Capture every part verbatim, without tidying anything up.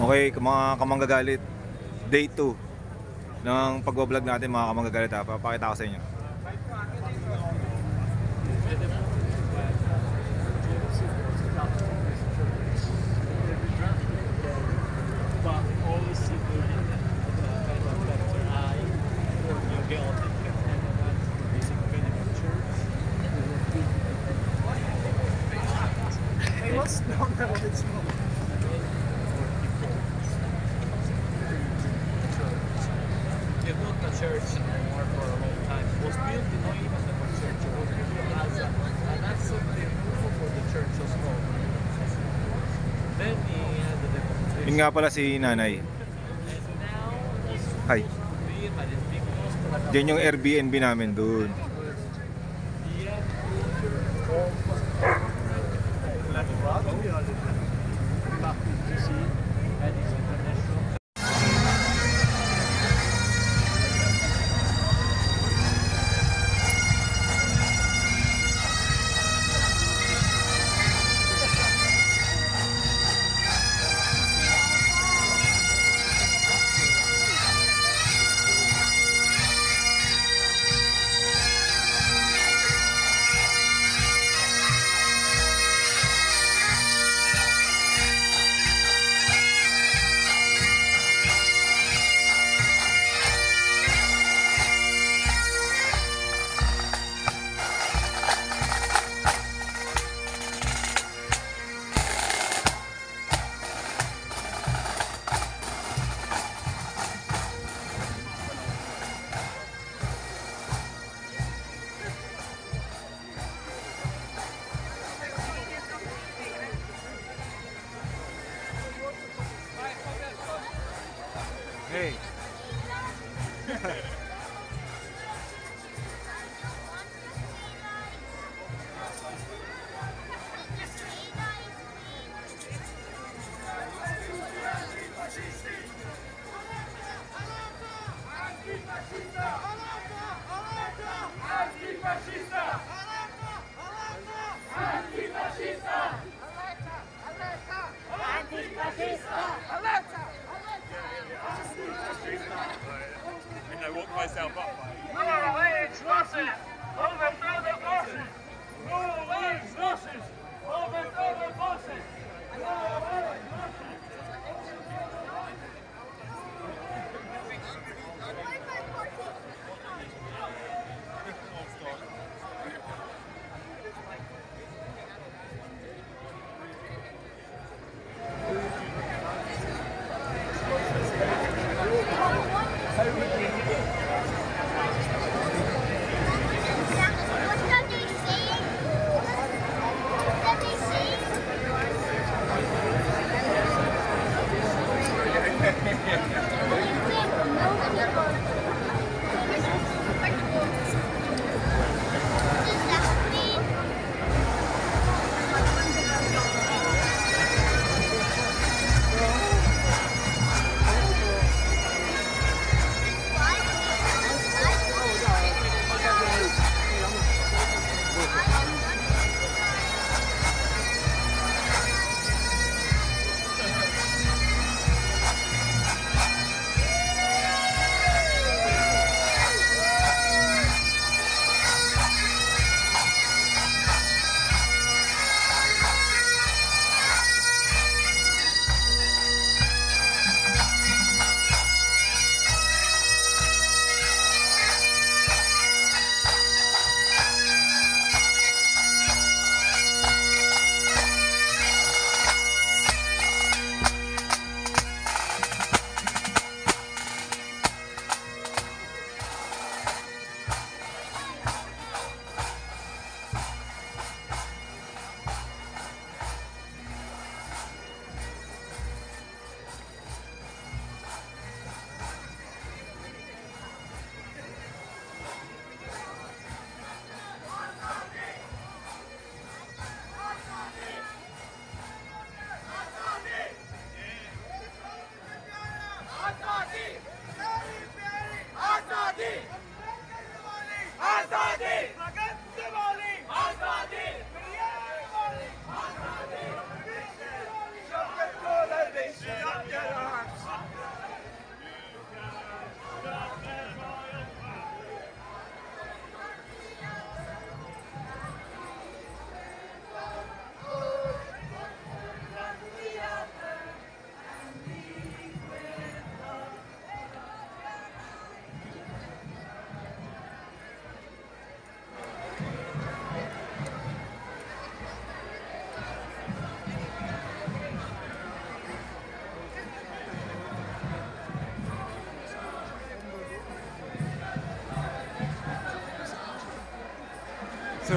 Okay, mga kamanggagalit, day two ng pag-vlog natin mga kamanggagalit ha. Papakita ko sa inyo. Church anymore for a long time. It was built in not even the church. It was built as a, an assembly for the church as well. Then he had the demonstration. Yun nga pala si nanay. Hi. Diyan yung Airbnb namin doon. Hey. I woke myself up. Move away, Russians! Overthrow the Russians! Move away, Russians! Overthrow the Russians! Move away, Russians! What are they saying?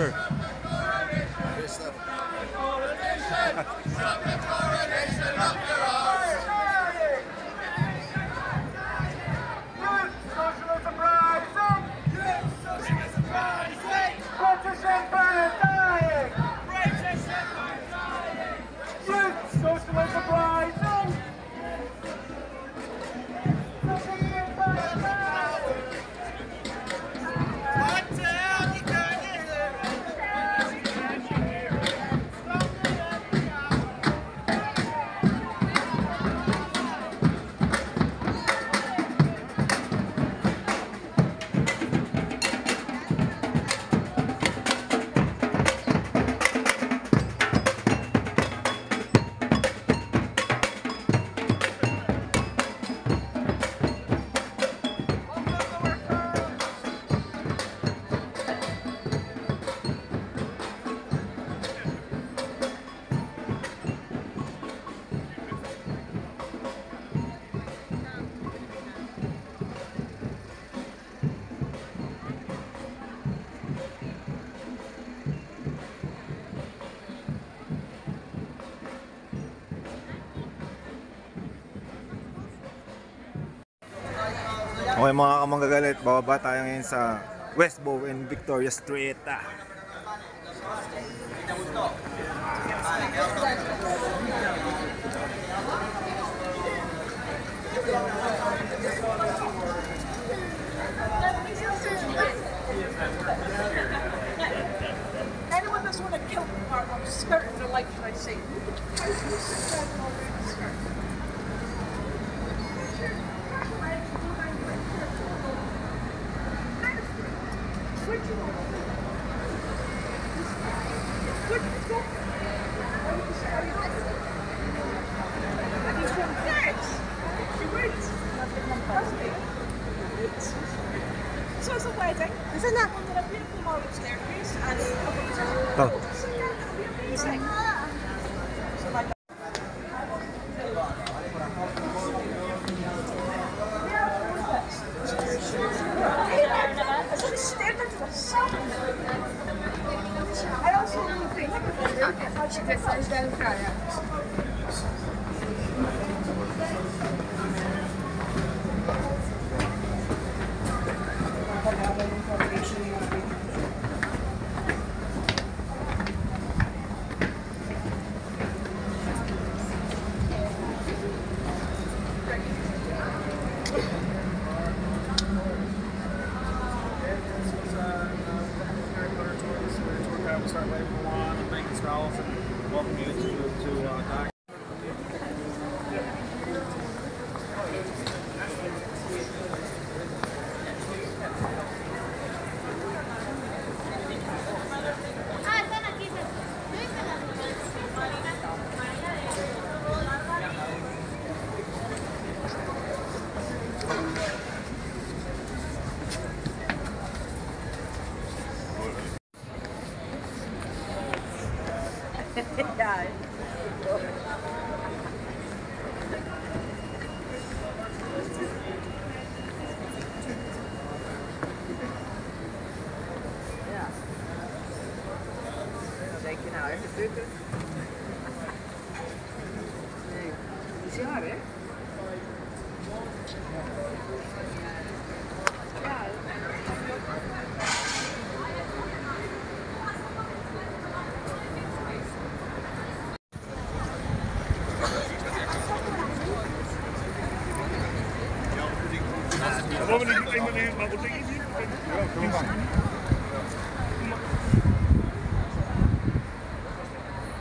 sir. Socialism rising! Socialism rising! British Empire dying! British Empire dying! Youth socialism rising! British Empire dying! What the hell you doing here? Okay mga kamanggagalit, bababa tayo ngayon sa West Bow and Victoria Street. Ah. Anyone that's want to kill our, our skirt in their life, should I say? Look at the price of this skirt over in the skirt. Where'd you go? Where'd you go? Where did you say? Are you going? He's from France. You wait. Wait. So it's a wedding. Isn't that one with a beautiful marble staircase and a couple of Oh. so yeah, that'll be amazing. So like I also think Acho que só de entrar. We'll start later on. Thank you, Ralph, and welcome you to, to uh, Doc. yeah. Ja. Dan denk je nou even dukken. Nee, bizar hè? Ja. Wollen wir nicht einmal nehmen, mal unter ihn? Ja,